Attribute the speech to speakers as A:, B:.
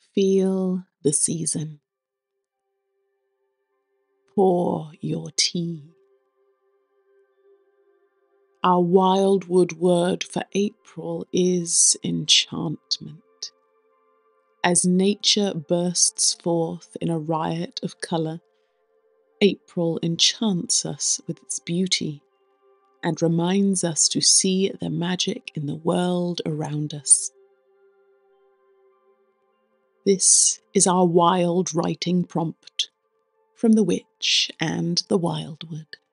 A: Feel the season. Pour your tea. Our Wildwood word for April is enchantment. As nature bursts forth in a riot of colour, April enchants us with its beauty and reminds us to see the magic in the world around us. This is our wild writing prompt from the Witch and the Wildwood.